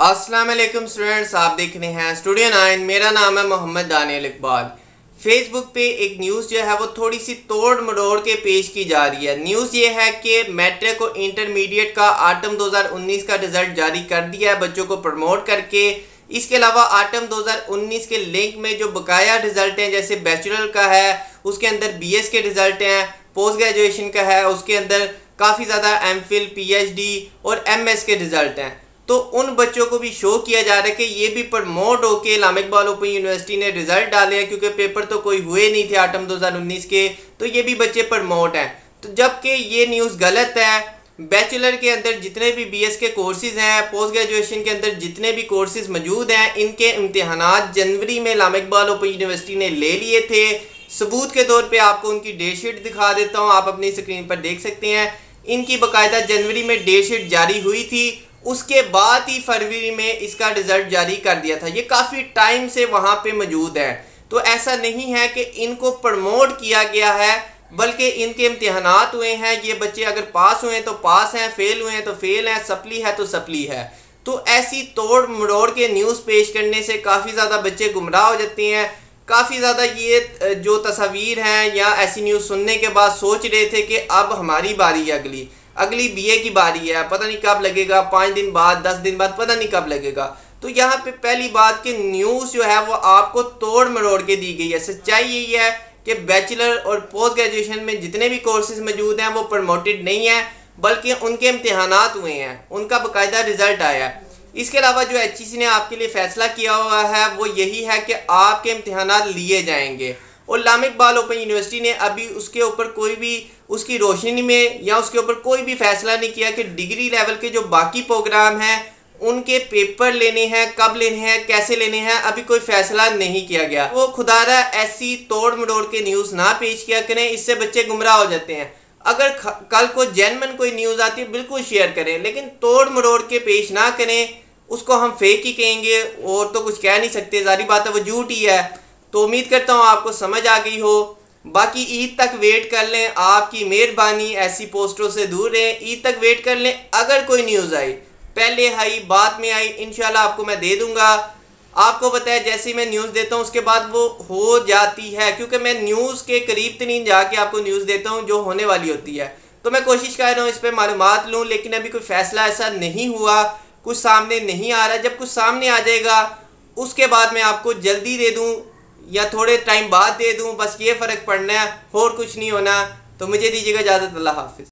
अस्सलाम वालेकुम स्टूडेंट्स, आप देख रहे हैं स्टूडियो 9। मेरा नाम है मोहम्मद दानियल इकबाल। फेसबुक पे एक न्यूज़ जो है वो थोड़ी सी तोड़ मरोड़ के पेश की जा रही है। न्यूज़ ये है कि मैट्रिक और इंटरमीडिएट का आटम 2019 का रिजल्ट जारी कर दिया है बच्चों को प्रमोट करके। इसके अलावा आटम 2019 के लिंक में जो बकाया रिजल्ट हैं, जैसे बैचलर का है उसके अंदर BS के रिजल्ट हैं, पोस्ट ग्रेजुएशन का है उसके अंदर काफ़ी ज़्यादा MPhil PhD और MS के रिजल्ट हैं। तो उन बच्चों को भी शो किया जा रहा है कि ये भी प्रमोट होके इस्लामिक इकबाल ओपन यूनिवर्सिटी ने रिजल्ट डाले हैं, क्योंकि पेपर तो कोई हुए नहीं थे आटम 2019 के, तो ये भी बच्चे प्रमोट हैं। तो जबकि ये न्यूज़ गलत है। बैचलर के अंदर जितने भी BS के कोर्सेज हैं, पोस्ट ग्रेजुएशन के अंदर जितने भी कोर्सेज मौजूद हैं, इनके इम्तिहानात जनवरी में इस्लामिक इकबाल ओपन यूनिवर्सिटी ने ले लिए थे। सबूत के तौर पे आपको उनकी डेट शीट दिखा देता हूँ, आप अपनी स्क्रीन पर देख सकते हैं। इनकी बाकायदा जनवरी में डेट शीट जारी हुई थी, उसके बाद ही फरवरी में इसका रिजल्ट जारी कर दिया था। ये काफ़ी टाइम से वहाँ पे मौजूद है। तो ऐसा नहीं है कि इनको प्रमोट किया गया है, बल्कि इनके इम्तिहानात हुए हैं। ये बच्चे अगर पास हुए हैं तो पास हैं, फेल हुए हैं तो फेल हैं, सप्ली है तो सप्ली है। तो ऐसी तोड़ मरोड़ के न्यूज़ पेश करने से काफ़ी ज़्यादा बच्चे गुमराह हो जाते हैं। काफ़ी ज़्यादा ये जो तस्वीर हैं या ऐसी न्यूज़ सुनने के बाद सोच रहे थे कि अब हमारी बारी है, अगली BA की बारी है, पता नहीं कब लगेगा, 5 दिन बाद 10 दिन बाद, पता नहीं कब लगेगा। तो यहाँ पे पहली बात कि न्यूज़ जो है वो आपको तोड़ मरोड़ के दी गई है। सच्चाई यही है कि बैचलर और पोस्ट ग्रेजुएशन में जितने भी कोर्सेज मौजूद हैं वो प्रमोटेड नहीं है, बल्कि उनके इम्तिहानात हुए हैं, उनका बाकायदा रिजल्ट आया है। इसके अलावा जो HEC ने आपके लिए फैसला किया हुआ है वो यही है कि आपके इम्तिहानात लिए जाएंगे, और इस्लामिक इकबाल ओपन यूनिवर्सिटी ने अभी उसके ऊपर कोई भी उसकी रोशनी में या उसके ऊपर कोई भी फैसला नहीं किया कि डिग्री लेवल के जो बाकी प्रोग्राम हैं उनके पेपर लेने हैं, कब लेने हैं, कैसे लेने हैं, अभी कोई फैसला नहीं किया गया। वो खुदारा ऐसी तोड़ मरोड़ के न्यूज़ ना पेश किया करें, इससे बच्चे गुमराह हो जाते हैं। अगर कल को जेन्युइन कोई न्यूज़ आती है बिल्कुल शेयर करें, लेकिन तोड़ मरोड़ के पेश ना करें, उसको हम फेक ही कहेंगे और तो कुछ कह नहीं सकते, जारी बात है वो झूठ ही है। तो उम्मीद करता हूँ आपको समझ आ गई हो। बाकी ईद तक वेट कर लें, आपकी मेहरबानी, ऐसी पोस्टरों से दूर रहें, ईद तक वेट कर लें। अगर कोई न्यूज़ आई, पहले आई बाद में आई, इंशाल्लाह आपको मैं दे दूंगा। आपको पता है जैसे ही मैं न्यूज़ देता हूँ उसके बाद वो हो जाती है, क्योंकि मैं न्यूज़ के करीब तरीन जाके आपको न्यूज़ देता हूँ जो होने वाली होती है। तो मैं कोशिश कर रहा हूँ इस पर मालूमात लूँ, लेकिन अभी कोई फैसला ऐसा नहीं हुआ, कुछ सामने नहीं आ रहा। जब कुछ सामने आ जाएगा उसके बाद मैं आपको जल्दी दे दूँ या थोड़े टाइम बाद दे दूं, बस ये फ़र्क पड़ना है, और कुछ नहीं होना। तो मुझे दीजिएगा इजाज़त। अल्लाह हाफिज़।